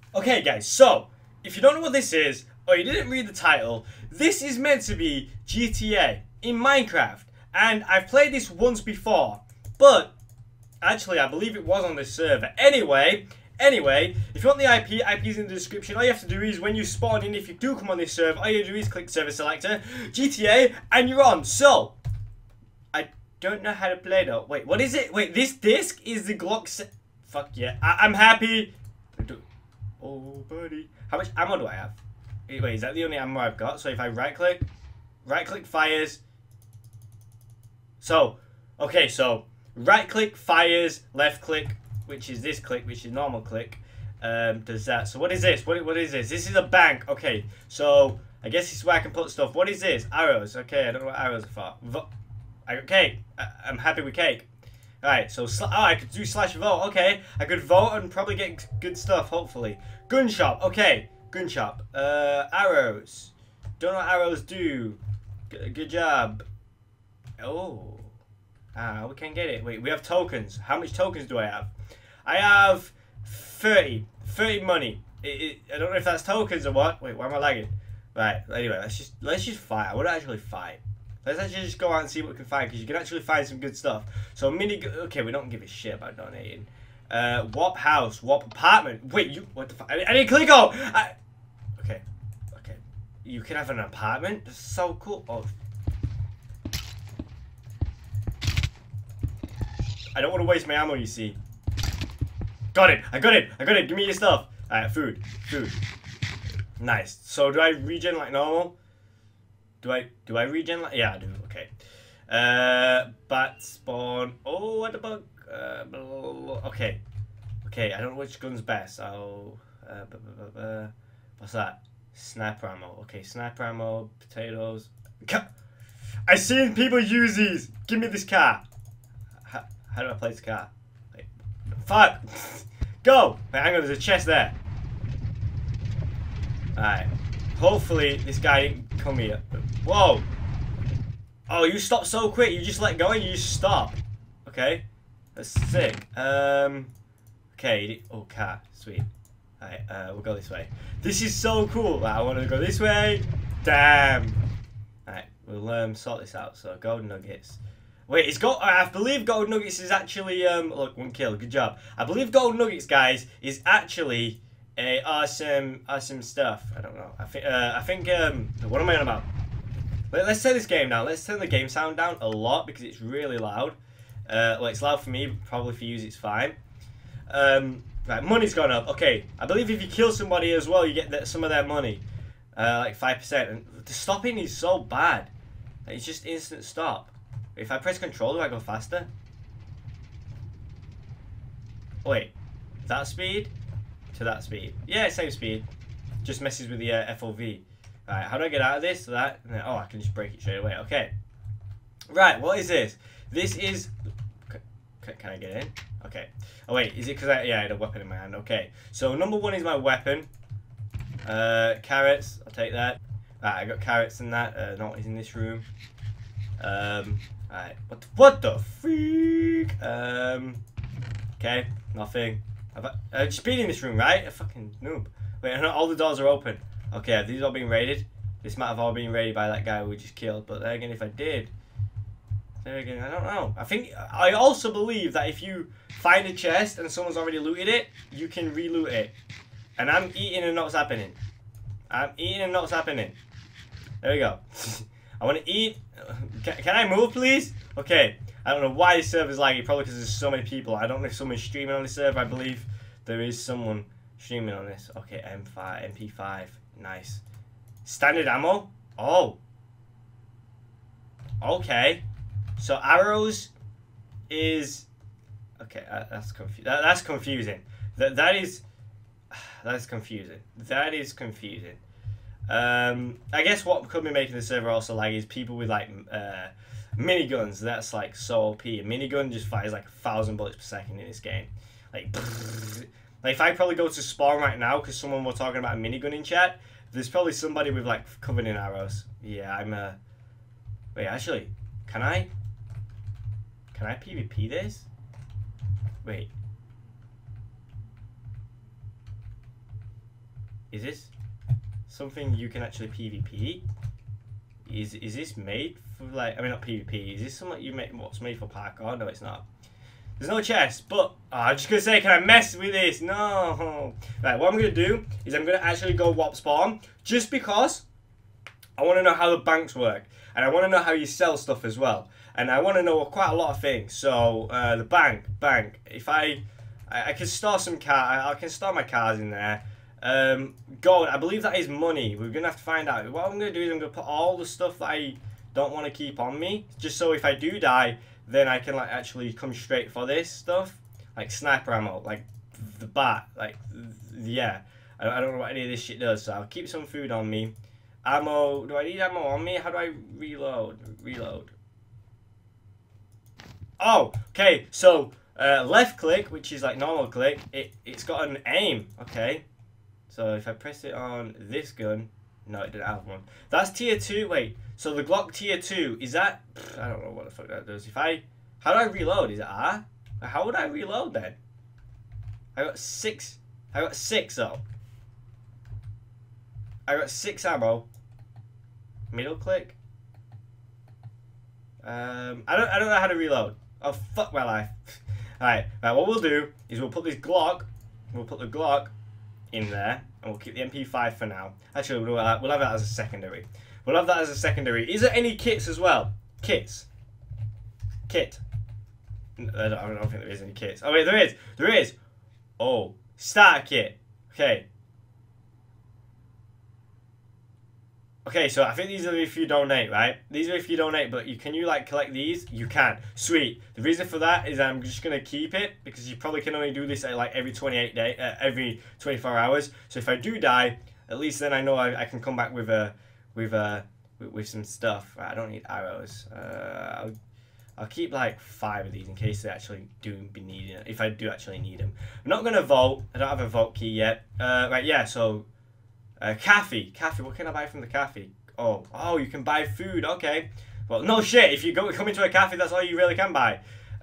Okay, guys, so if you don't know what this is, or you didn't read the title, this is meant to be GTA in Minecraft. And I've played this once before, but actually I believe it was on this server. Anyway, if you want the IP's in the description. All you have to do is when you spawn in, if you do come on this server, all you do is click server selector, GTA, and you're on. So, I don't know how to play though. Wait, what is it? Wait, this disc is the Glock Fuck yeah, I'm happy. Oh, buddy. How much ammo do I have? Wait, is that the only ammo I've got? So if I right click fires. So, okay, so right click fires, left click, which is this click, which is normal click, does that. So what is this? What is this? This is a bank. Okay, so I guess this is where I can put stuff. What is this? Arrows. Okay, I don't know what arrows are for. Okay, I'm happy with cake. Alright, so, I could do slash vote, okay. I could vote and probably get good stuff, hopefully. Gun shop, okay. Gun shop. Arrows. Don't know what arrows do. Good job. Oh. We can't get it. Wait, we have tokens. How much tokens do I have? I have 30. 30 money. I don't know if that's tokens or what. Wait, why am I lagging? Right, anyway, let's just fight. I want to actually fight. Let's actually just go out and see what we can find, because you can actually find some good stuff. So okay, we don't give a shit about donating. Warp house, warp apartment. Wait, what the fuck? I need to click on. Okay. You can have an apartment. That's so cool. Oh. I don't want to waste my ammo. You see. Got it. I got it. Give me your stuff. Alright, food. Nice. So do I regen like normal? Do I regen? Yeah, I do. Okay. Bat spawn. Oh, what the bug? Okay. I don't know which gun's best. What's that? Sniper ammo. Okay, sniper ammo. Potatoes. I've seen people use these. Give me this car. How do I place the car? Wait. Fuck. Go. Wait, hang on. There's a chest there. Alright. Hopefully this guy didn't come here. Whoa! Oh, you stopped so quick. You just let go and you just stop. Okay. That's sick. Okay. Oh, cat. Sweet. Alright, we'll go this way. This is so cool. I want to go this way. Damn. Alright, we'll sort this out. So, golden nuggets. Wait, I believe golden nuggets is actually, look, 1 kill. Good job. I believe golden nuggets, guys, is actually awesome stuff. I don't know. I think, what am I on about? Let's turn this game down. Let's turn the game sound down a lot because it's really loud. Well, it's loud for me. Probably for you, it's fine. Right, money's gone up. Okay, I believe if you kill somebody as well, you get some of their money. Like 5%. And the stopping is so bad. It's just instant stop. If I press control, do I go faster? Wait, that speed to that speed. Yeah, same speed. Just messes with the FOV. Right, how do I get out of this? Oh, I can just break it straight away. Okay. Right, what is this? This is... Can I get in? Okay. Oh, wait, is it because I had a weapon in my hand? Okay. So, number 1 is my weapon. Carrots. I'll take that. Right, I got carrots and that. Not in this room. Alright. What the freak? Okay. Nothing. I've just been in this room, right? A fucking noob. Wait, not all the doors are open. Okay, have these all been raided? This might have all been raided by that guy we just killed. But then again, if I did... There again, I don't know. I also believe that if you find a chest and someone's already looted it, you can re-loot it. And I'm eating and nothing's happening. There we go. I want to eat. Can I move, please? Okay. I don't know why this server's laggy. Probably because there's so many people. I don't know if someone's streaming on this server. I believe there is someone streaming on this. Okay, MP5. Nice. Standard ammo? Oh. Okay. So arrows is... Okay, that's confusing. That is confusing. I guess what could be making the server also lag is people with like miniguns. That's like so OP. A minigun just fires like 1,000 bullets per second in this game. Like if I probably go to spawn right now because someone was talking about a minigun in chat, there's probably somebody with like covered in arrows. Yeah, I'm wait, actually, can I PvP this? Wait. Is this something you can actually PvP? Is this made for like, I mean not PvP, is this something you make, what's made for parkour? No, it's not. There's no chest, but I'm just gonna say, can I mess with this? No. Right, what I'm gonna do is I'm gonna actually go warp spawn, just because I want to know how the banks work, and I want to know how you sell stuff as well, and I want to know quite a lot of things. So the bank. If I can store some I can store my cars in there. Gold, I believe that is money. We're gonna have to find out. What I'm gonna do is I'm gonna put all the stuff that I don't want to keep on me, just so if I do die, then I can like actually come straight for this stuff, like sniper ammo, like the bat, like yeah. I don't know what any of this shit does, so I'll keep some food on me. Ammo, do I need ammo on me? How do I reload? Oh, okay, so left click, which is like normal click, it's got an aim, okay. So if I press it on this gun, no, it didn't have one. That's tier 2, wait, so the Glock tier 2, is that, I don't know what the fuck that does. How do I reload? Is it R? How would I reload then? I got 6 though. I got 6 ammo. Middle click. I don't know how to reload. Oh fuck my life. Alright, what we'll do is we'll put this Glock. We'll put the Glock in there, and we'll keep the MP5 for now. Actually, we'll have that as a secondary. Is there any kits as well? Kit. I don't think there is any kits. Oh wait, there is. Oh, starter kit. Okay, so I think these are if you donate, right? These are if you donate, but can you like collect these? You can. Sweet. The reason for that is I'm just gonna keep it because you probably can only do this at like every every 24 hours. So if I do die, at least then I know I can come back with some stuff. Right, I don't need arrows. I'll keep like 5 of these in case they actually do be needing it. If I do actually need them. I'm not gonna vote. I don't have a vote key yet. Right, yeah. So. Cafe, what can I buy from the cafe? Oh, you can buy food, okay. Well, no shit, if you come into a cafe, that's all you really can buy.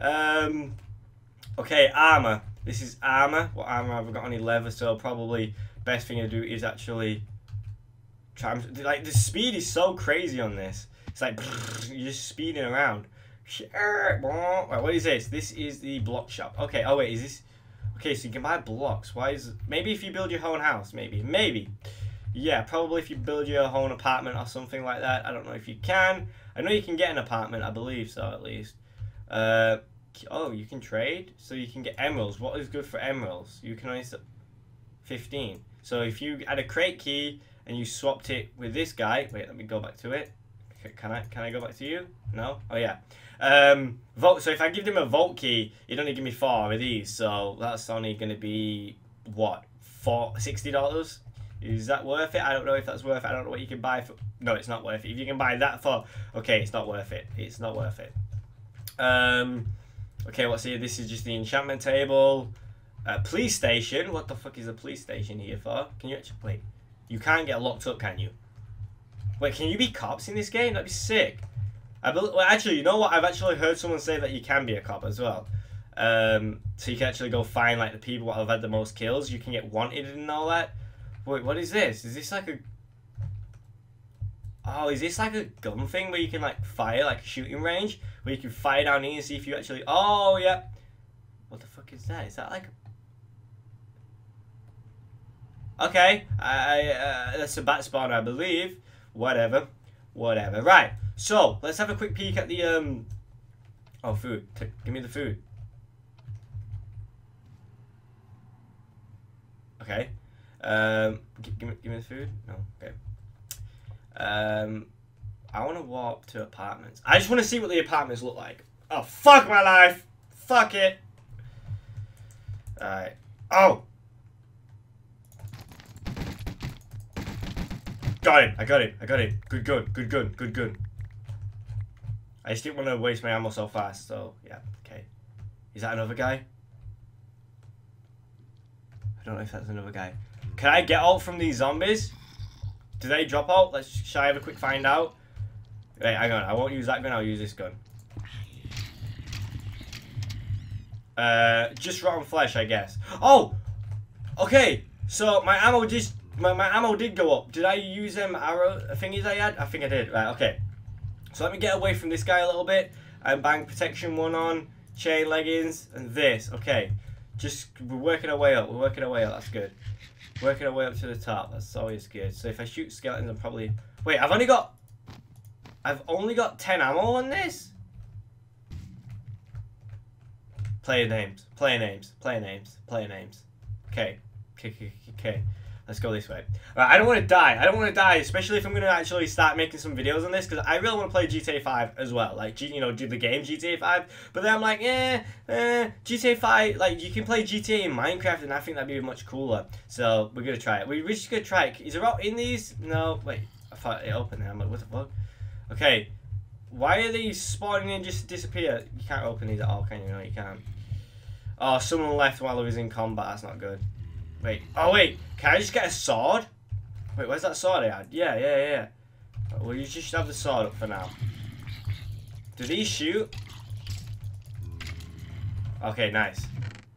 Okay, armor. This is armor. What armor have I got? Any leather, so probably best thing to do is actually try, like, the speed is so crazy on this. It's like, you're just speeding around. Right, what is this? This is the block shop. Okay, oh wait, is this? Okay, so you can buy blocks. Why is maybe if you build your own house, maybe. Yeah, probably if you build your own apartment or something like that. I don't know if you can. I know you can get an apartment, I believe so at least. Oh, you can trade? So you can get emeralds. What is good for emeralds? You can only 15. So if you had a crate key and you swapped it with this guy, wait, let me go back to it. Can I go back to you? No? Oh yeah. Vote. So if I give them a vault key, it'd only give me 4 of these. So that's only going to be what, $60? Is that worth it? I don't know if that's worth it. I don't know what you can buy for. No, it's not worth it. If you can buy that for, okay, it's not worth it. It's not worth it. Okay, what's here? This is just the enchantment table. Police station. What the fuck is a police station here for? Can you actually wait? You can't get locked up, can you? Wait, can you be cops in this game? That'd be sick. Well, actually, you know what? I've actually heard someone say that you can be a cop as well. So you can actually go find like the people that have had the most kills. You can get wanted and all that. Wait, what is this? Is this like a... Oh, is this like a gun thing where you can like fire, like a shooting range? Where you can fire down here and see if you actually... Oh, yeah. What the fuck is that? Is that like... Okay. That's a bat spawner, I believe. Whatever. Right. So, let's have a quick peek at the... Oh, food. Give me the food. Okay. Give me the food? No, okay. I want to warp to apartments. I just want to see what the apartments look like. Oh, fuck my life! Fuck it! Alright. Oh! Got it! I got it. Good gun. I just didn't want to waste my ammo so fast, so, yeah, okay. Is that another guy? I don't know if that's another guy. Can I get ult from these zombies? Do they drop ult? Shall I have a quick find out? Wait, hang on. I won't use that gun. I'll use this gun. Just rotten flesh, I guess. Oh! Okay. So, my ammo just My ammo did go up. Did I use them arrow thingies I had? I think I did. Right, okay. So let me get away from this guy a little bit. And bang protection 1 on. Chain leggings. And this. Okay. Just, we're working our way up. We're working our way up. That's good. Working our way up to the top. That's always good. So if I shoot skeletons, I'm probably... Wait, I've only got 10 ammo on this? Player names. Player names. Player names. Player names. Okay. Okay. Let's go this way. Right, I don't want to die. I don't want to die, especially if I'm going to actually start making some videos on this, because I really want to play GTA 5 as well. Like, you know, do the game GTA 5. But then I'm like, GTA 5, like, you can play GTA in Minecraft, and I think that'd be much cooler. So, we're going to try it. We're just going to try it. Is there out in these? No, wait. I thought it opened there. I'm like, what the fuck? Okay. Why are these spawning and just disappear? You can't open these at all, can you? No, you can't. Oh, someone left while I was in combat. That's not good. Wait. Oh, wait. Can I just get a sword? Wait, where's that sword I had? Yeah. Well, you just have the sword up for now. Do these shoot? Okay, nice.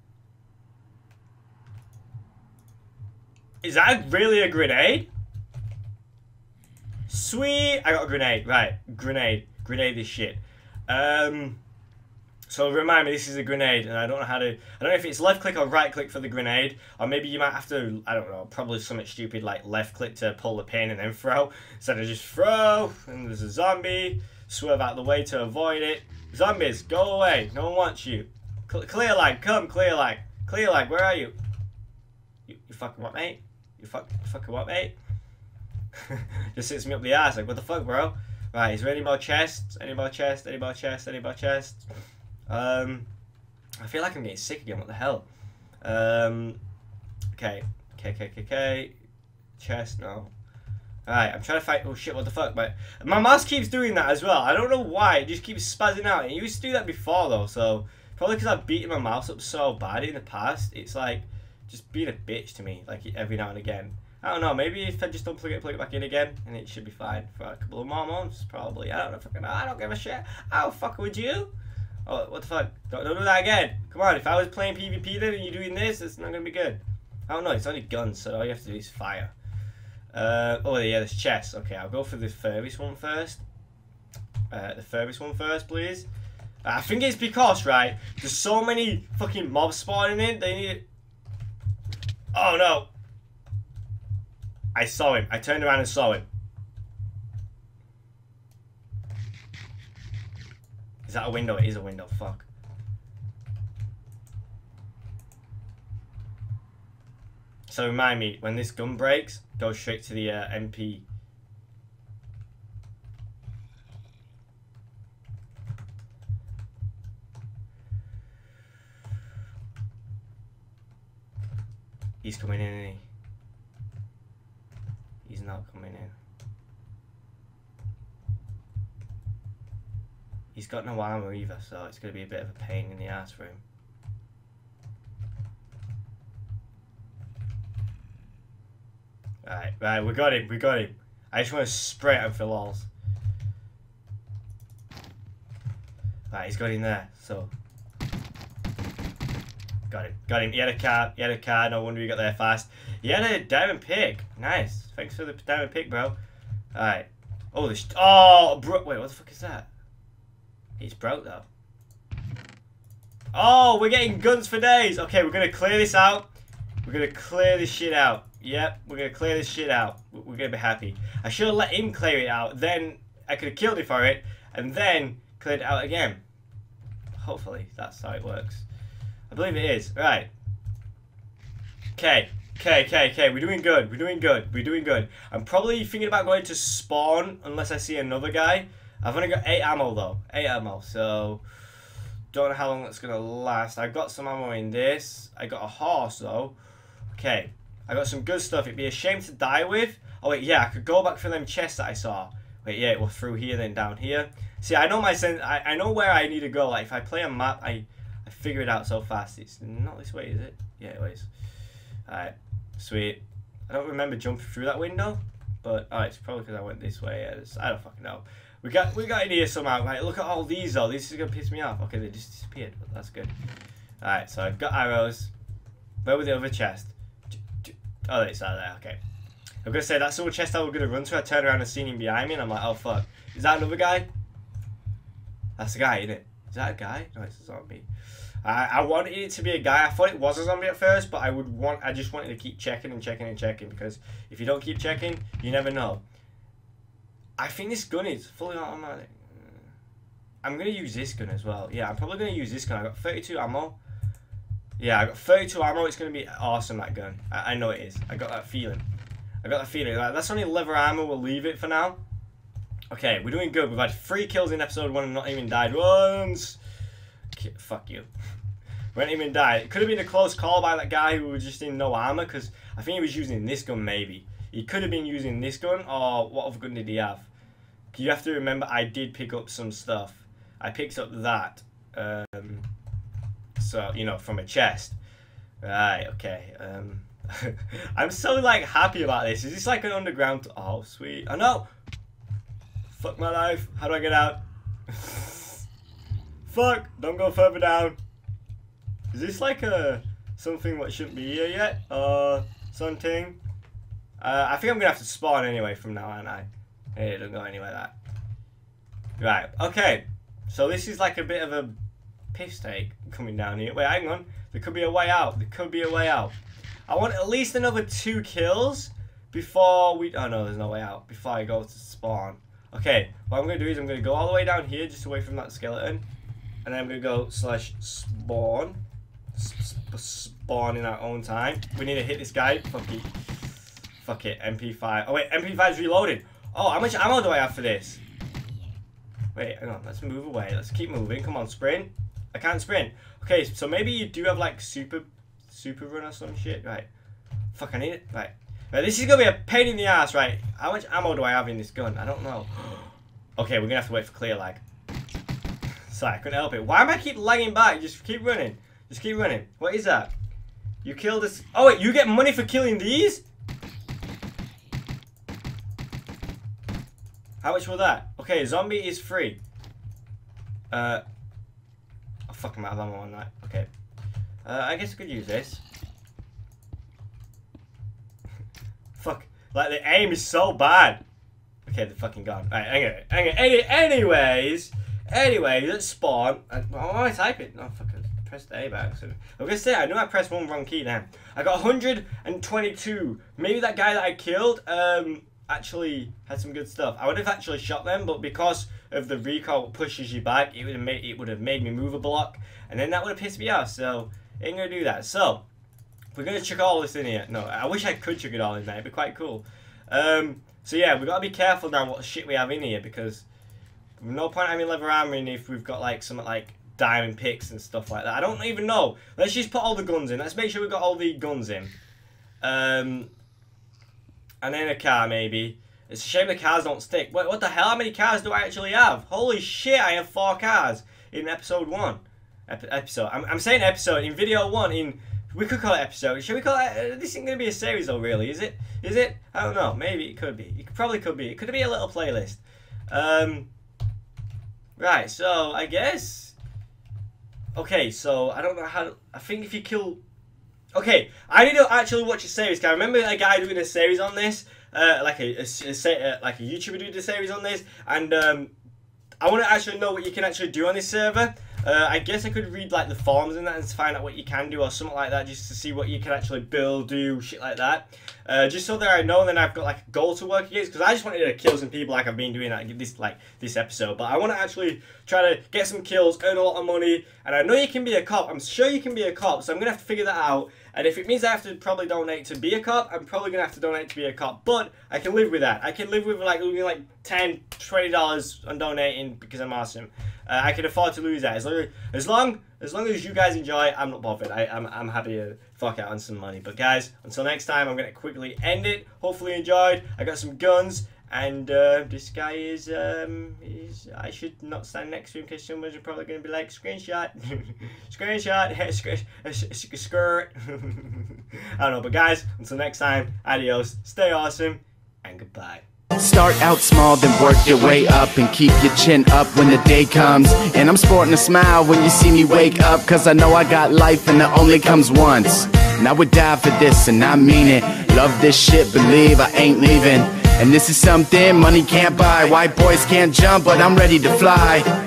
Is that really a grenade? Sweet! I got a grenade. Right. Grenade. Grenade this shit. So remind me, this is a grenade, and I don't know if it's left click or right click for the grenade, or maybe you might have to, I don't know, probably something stupid like left click to pull the pin and then throw, instead of just throw, and there's a zombie, swerve out of the way to avoid it. Zombies, go away, no one wants you. Clear line, come, clear line, where are you? You fucking what, mate? You fucking what, mate? Just sits me up the ass, like, what the fuck, bro? Right, is there any more chests? Any more chests? I feel like I'm getting sick again. What the hell? Okay. Chest, no. Alright, I'm trying to fight. Oh shit, what the fuck? My mouse keeps doing that as well. I don't know why. It just keeps spazzing out. It used to do that before though, so probably because I've beaten my mouse up so bad in the past. It's like just being a bitch to me, like every now and again. I don't know. Maybe if I just plug it back in again, and it should be fine for a couple of more months, probably. I don't know. Fucking, I don't give a shit. How fuck would you? Oh, what the fuck? Don't do that again. Come on, if I was playing PvP then and you're doing this, it's not going to be good. I don't know, it's only guns, so all you have to do is fire. Oh yeah, there's chests. Okay, I'll go for the furthest one first. Please. I think it's because, right, there's so many fucking mobs spawning in, they need... Oh no! I saw him. I turned around and saw him. Is that a window? It is a window. Fuck. So remind me, when this gun breaks, go straight to the MP. He's coming in, isn't he? He's not coming in. He's got no armor either, so it's going to be a bit of a pain in the ass for him. Right, we got him. I just want to spray at him for lols. Right, he's got him there, so. Got him. He had a car, no wonder he got there fast. He had a diamond pick. Nice. Thanks for the diamond pick, bro. Alright. Oh, wait, what the fuck is that? He's broke though. Oh, we're getting guns for days. Okay, we're gonna clear this out. We're gonna clear this shit out. Yep, we're gonna clear this shit out. We're gonna be happy. I should have let him clear it out. Then I could have killed him for it, and then cleared it out again. Hopefully, that's how it works. I believe it is. Right. Okay. We're doing good. I'm probably thinking about going to spawn unless I see another guy. I've only got 8 ammo though. 8 ammo, so don't know how long that's gonna last. I've got some ammo in this. I got a horse though. Okay. I got some good stuff. It'd be a shame to die with. Oh wait, yeah, I could go back for them chests that I saw. Wait, yeah, it was through here then down here. See, I know I know where I need to go. Like if I play a map, I figure it out so fast. It's not this way, is it? Yeah, it is. Alright. Sweet. I don't remember jumping through that window, but it's probably because I went this way. I don't fucking know. We got in here somehow. Right, look at all these though. This is gonna piss me off. Okay, they just disappeared, but that's good. Alright, so I've got arrows. Where was the other chest? Oh, it's out there. Okay. I'm gonna say that's the chest I was gonna run to. I turned around and seen him behind me, and I'm like, oh fuck, is that another guy? That's a guy, isn't it? Is that a guy? No, it's a zombie. I wanted it to be a guy. I thought it was a zombie at first, but I just wanted to keep checking and checking and checking, because if you don't keep checking, you never know. I think this gun is fully automatic. I'm gonna use this gun as well. Yeah, I'm probably gonna use this gun. I got 32 ammo. Yeah, I got 32 ammo. It's gonna be awesome, that gun. I know it is. I got that feeling. I got that feeling. Like, that's only leather armor. We'll leave it for now. Okay, we're doing good. We've had 3 kills in episode 1 and not even died once. Fuck you. We haven't even died. It could have been a close call by that guy who was just in no armor, because I think he was using this gun maybe. He could have been using this gun, or what other gun did he have? You have to remember I did pick up some stuff. I picked up that. So, you know, from a chest. Right, okay. I'm so, like, happy about this. Is this like an underground... Oh, sweet. Oh, no! Fuck my life. How do I get out? Fuck! Don't go further down. Is this like a... something what shouldn't be here yet? Something? I think I'm gonna have to spawn anyway from now on, Hey, it don't go anywhere that. Right, okay. So this is like a bit of a piss take coming down here. Wait, hang on. There could be a way out. There could be a way out. I want at least another 2 kills before we... Oh no, there's no way out. Before I go to spawn. Okay, what I'm going to do is I'm going to go all the way down here just away from that skeleton. And then I'm going to go /spawn. Spawn in our own time. We need to hit this guy. Fuck it. MP5. Oh wait, MP5's reloaded. Oh, how much ammo do I have for this? Wait, hang on. Let's move away. Let's keep moving. Come on, sprint. I can't sprint. Okay, so maybe you do have like super run or some shit. Right. Fuck, I need it. Right. Right, this is going to be a pain in the ass, right? How much ammo do I have in this gun? I don't know. Okay, we're going to have to wait for clear lag. Sorry, I couldn't help it. Why am I keep lagging back? Just keep running. Just keep running. What is that? You killed this. Oh, wait, you get money for killing these? How much was that? Okay, zombie is free. Oh, fuck, I'm out of ammo on that. Okay. I guess I could use this. Fuck. Like, the aim is so bad. Okay, they're fucking gone. Alright, anyways, let's spawn. Why am I typing? Oh, fuck, I pressed A by accident. I was gonna say, I knew I pressed one wrong key then. I got 122. Maybe that guy that I killed, actually had some good stuff. I would have actually shot them, but because of the recoil pushes you back, it would have made me move a block, and then that would have pissed me off, so ain't gonna do that. So we're gonna chuck all this in here. No, I wish I could chuck it all in there, it'd be quite cool. So yeah, we gotta be careful now what shit we have in here, because no point having leather armor in if we've got like some like diamond picks and stuff like that. I don't even know. Let's just put all the guns in. Let's make sure we've got all the guns in. And then a car, maybe. It's a shame the cars don't stick. What the hell? How many cars do I actually have? Holy shit, I have 4 cars in episode 1. I'm saying episode. In video 1, we could call it episode. Should we call it... this isn't going to be a series though, really, is it? Is it? I don't know. Maybe it could be. It probably could be. It could be a little playlist. Right, so I guess... Okay, so I don't know how... I think if you kill... Okay, I need to actually watch a series. I remember a guy doing a series on this, like a YouTuber doing a series on this, and I want to actually know what you can actually do on this server. I guess I could read like the forums and that and find out what you can do or something like that, just to see what you can actually build, do, shit like that. Just so that I know, and then I've got like a goal to work against, because I just wanted to kill some people like I've been doing this episode, but I want to actually try to get some kills, earn a lot of money, and I know you can be a cop. I'm sure you can be a cop, so I'm gonna have to figure that out. And if it means I have to probably donate to be a cop, I'm probably going to have to donate to be a cop. But I can live with that. I can live with like $10, $20 on donating because I'm awesome. I can afford to lose that. As long as you guys enjoy, I'm not bothered. I'm happy to fuck out on some money. But guys, until next time, I'm going to quickly end it. Hopefully you enjoyed. I got some guns. And this guy is I should not stand next to him because someone's probably going to be like, screenshot, screenshot, skirt. I don't know, but guys, until next time, adios, stay awesome, and goodbye. Start out small, then work your way up, and keep your chin up when the day comes. And I'm sporting a smile when you see me wake up, cause I know I got life and it only comes once. And I would die for this, and I mean it. Love this shit, believe I ain't leaving. And this is something money can't buy. White boys can't jump, but I'm ready to fly.